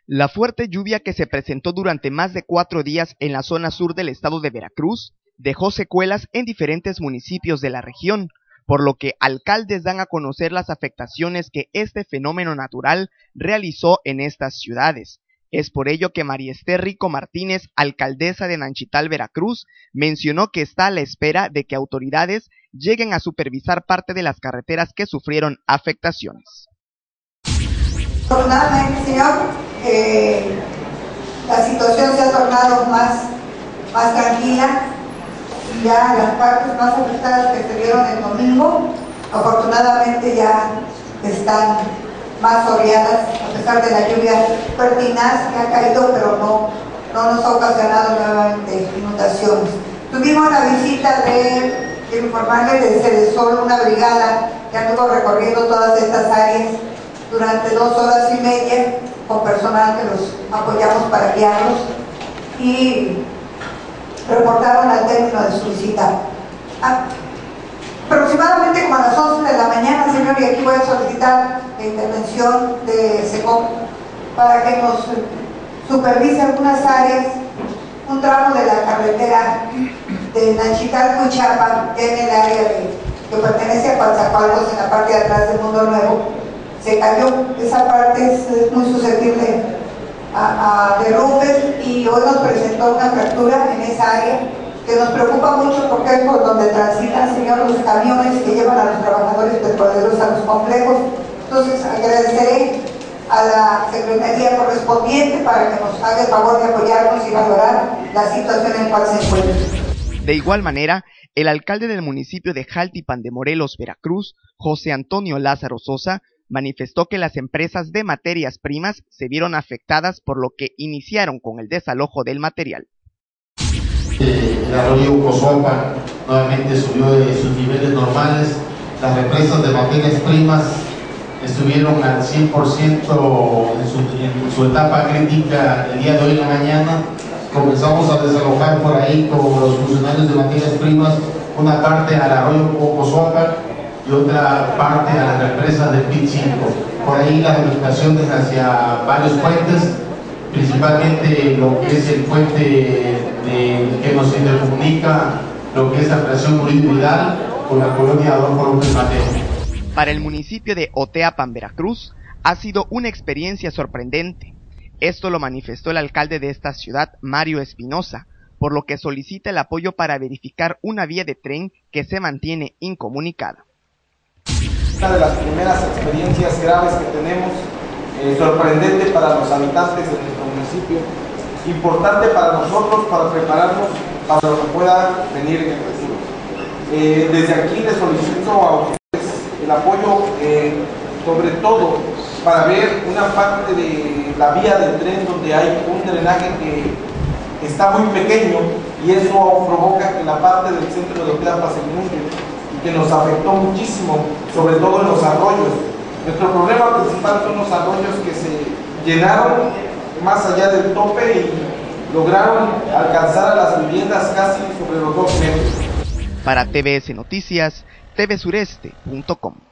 La fuerte lluvia que se presentó durante más de 4 días en la zona sur del estado de Veracruz dejó secuelas en diferentes municipios de la región, por lo que alcaldes dan a conocer las afectaciones que este fenómeno natural realizó en estas ciudades. Es por ello que María Esther Rico Martínez, alcaldesa de Nanchital, Veracruz, mencionó que está a la espera de que autoridades lleguen a supervisar parte de las carreteras que sufrieron afectaciones. Afortunadamente, señor, la situación se ha tornado más tranquila y ya las partes más afectadas que se vieron el domingo, afortunadamente ya están más oreadas, a pesar de la lluvia pertinaz que ha caído, pero no nos ha ocasionado nuevamente inundaciones. Tuvimos la visita quiero informarles, de Cedesol, una brigada que anduvo recorriendo todas estas áreas durante 2 horas y media, con personal que los apoyamos para guiarlos, y reportaron al término de su visita. Aproximadamente como a las 11 de la mañana, señor, y aquí voy a solicitar la intervención de SECOP para que nos supervise algunas áreas, un tramo de la carretera de Nanchital-Cuichapa, en el área que pertenece a Coatzacoalcos, en la parte de atrás del Mundo Nuevo. Se cayó, esa parte es muy susceptible a derrumbes, y hoy nos presentó una fractura en esa área que nos preocupa mucho, porque es por donde transitan, señor, los camiones que llevan a los trabajadores petroleros a los complejos. Entonces agradeceré a la Secretaría correspondiente para que nos haga el favor de apoyarnos y valorar la situación en la cual se encuentra. De igual manera, el alcalde del municipio de Jaltipan de Morelos, Veracruz, José Antonio Lázaro Sosa, manifestó que las empresas de materias primas se vieron afectadas, por lo que iniciaron con el desalojo del material. El arroyo Cozoapa nuevamente subió de sus niveles normales. Las represas de materias primas estuvieron al 100% en su etapa crítica el día de hoy en la mañana. Comenzamos a desalojar por ahí con los funcionarios de materias primas una parte al arroyo Cozoapa y otra parte a las represas del PIT 5. Por ahí las ramificaciones hacia varios puentes, principalmente lo que es el puente que nos intercomunica lo que es la presión Murillo Vidal con la colonia Adolfo López Mateo. Para el municipio de Oteapan, Veracruz, ha sido una experiencia sorprendente. Esto lo manifestó el alcalde de esta ciudad, Mario Espinosa, por lo que solicita el apoyo para verificar una vía de tren que se mantiene incomunicada. Una de las primeras experiencias graves que tenemos, sorprendente para los habitantes de nuestro municipio, importante para nosotros para prepararnos para lo que pueda venir en el futuro. Desde aquí les solicito a ustedes el apoyo, sobre todo para ver una parte de la vía del tren donde hay un drenaje que está muy pequeño, y eso provoca que la parte del centro de Oteapa se inunde, que nos afectó muchísimo, sobre todo en los arroyos. Nuestro problema principal son los arroyos que se llenaron más allá del tope y lograron alcanzar a las viviendas casi sobre los 2 metros. Para TVS Noticias, tvsureste.com.